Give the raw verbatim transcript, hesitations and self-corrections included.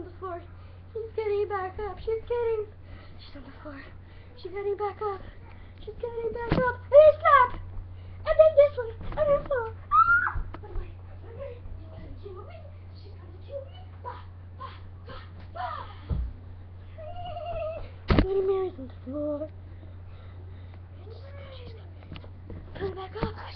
on the floor. He's getting back up. She's getting... She's on the floor. She's getting back up. She's getting back up. And he snapped! And then this one. And this one. Ah! Run away. Run away. She's gonna kill me. She's gonna kill me. Bah, bah, bah, bah. Bloody Mary's on the floor. She's coming back up.